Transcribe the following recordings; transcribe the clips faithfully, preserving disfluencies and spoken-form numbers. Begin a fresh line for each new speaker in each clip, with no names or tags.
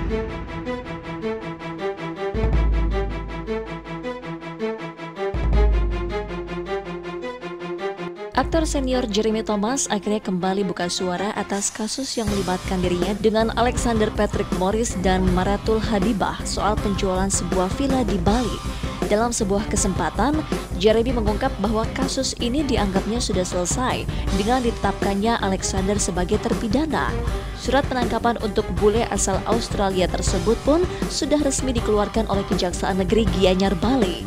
Aktor senior Jeremy Thomas akhirnya kembali buka suara atas kasus yang melibatkan dirinya dengan Alexander Patrick Morris dan Maratul Habibah soal penjualan sebuah villa di Bali. Dalam sebuah kesempatan, Jeremy mengungkap bahwa kasus ini dianggapnya sudah selesai dengan ditetapkannya Alexander sebagai terpidana. Surat penangkapan untuk bule asal Australia tersebut pun sudah resmi dikeluarkan oleh Kejaksaan Negeri Gianyar, Bali.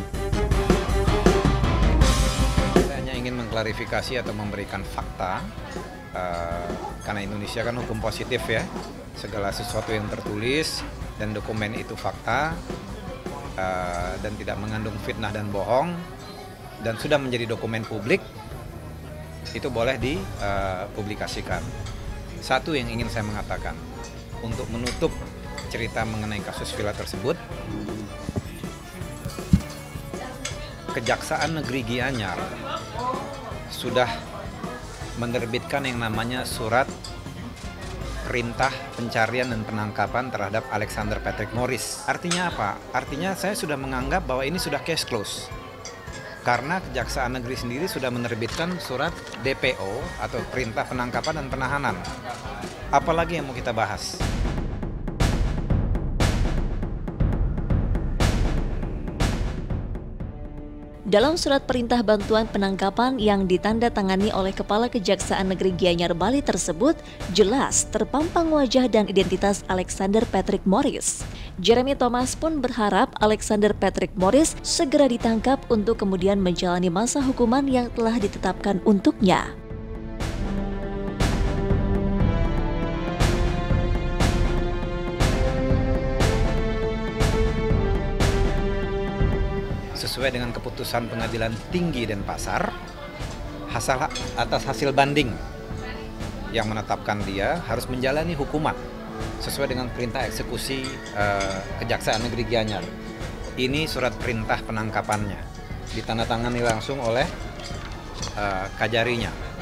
Klarifikasi atau memberikan fakta, uh, karena Indonesia kan hukum positif ya, segala sesuatu yang tertulis dan dokumen itu fakta uh, dan tidak mengandung fitnah dan bohong dan sudah menjadi dokumen publik, itu boleh dipublikasikan. Uh, Satu yang ingin saya mengatakan, untuk menutup cerita mengenai kasus villa tersebut, Kejaksaan Negeri Gianyar sudah menerbitkan yang namanya surat perintah pencarian dan penangkapan terhadap Alexander Patrick Morris. Artinya apa? Artinya saya sudah menganggap bahwa ini sudah case close. Karena Kejaksaan Negeri sendiri sudah menerbitkan surat D P O atau perintah penangkapan dan penahanan. Apalagi yang mau kita bahas?
Dalam surat perintah bantuan penangkapan yang ditandatangani oleh Kepala Kejaksaan Negeri Gianyar, Bali tersebut, jelas terpampang wajah dan identitas Alexander Patrick Morris. Jeremy Thomas pun berharap Alexander Patrick Morris segera ditangkap untuk kemudian menjalani masa hukuman yang telah ditetapkan untuknya.
Sesuai dengan keputusan Pengadilan Tinggi Denpasar, hasil atas hasil banding yang menetapkan dia harus menjalani hukuman sesuai dengan perintah eksekusi uh, Kejaksaan Negeri Gianyar. Ini surat perintah penangkapannya, ditandatangani langsung oleh uh, kajarinya.